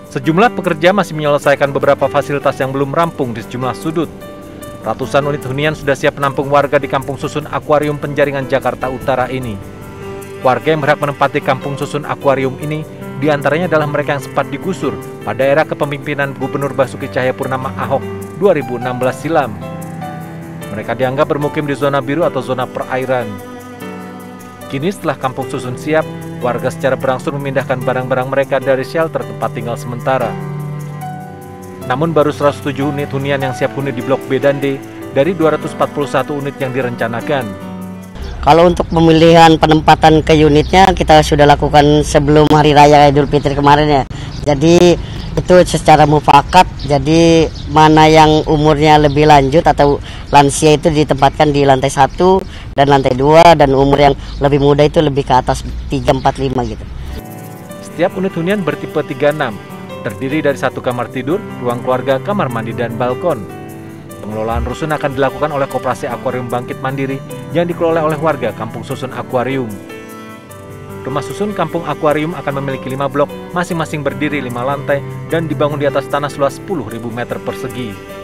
Sejumlah pekerja masih menyelesaikan beberapa fasilitas yang belum rampung di sejumlah sudut. Ratusan unit hunian sudah siap menampung warga di Kampung Susun Akuarium Penjaringan, Jakarta Utara ini. Warga yang berhak menempati Kampung Susun Akuarium ini diantaranya adalah mereka yang sempat digusur pada era kepemimpinan Gubernur Basuki Cahayapurnama Ahok 2016 silam. Mereka dianggap bermukim di zona biru atau zona perairan. Kini setelah Kampung Susun siap, warga secara berangsur memindahkan barang-barang mereka dari shelter tempat tinggal sementara. Namun baru 107 unit hunian yang siap huni di Blok B dan D dari 241 unit yang direncanakan. Kalau untuk pemilihan penempatan ke unitnya kita sudah lakukan sebelum Hari Raya Idul Fitri kemarin ya. Jadi itu secara mufakat, jadi mana yang umurnya lebih lanjut atau lansia itu ditempatkan di lantai 1 dan lantai 2, dan umur yang lebih muda itu lebih ke atas 3, 4, 5 gitu. Setiap unit hunian bertipe 36, terdiri dari 1 kamar tidur, ruang keluarga, kamar mandi, dan balkon. Pengelolaan rusun akan dilakukan oleh Koperasi Akuarium Bangkit Mandiri yang dikelola oleh warga Kampung Susun Akuarium. Rumah susun Kampung Akuarium akan memiliki 5 blok, masing-masing berdiri 5 lantai dan dibangun di atas tanah seluas 10.000 meter persegi.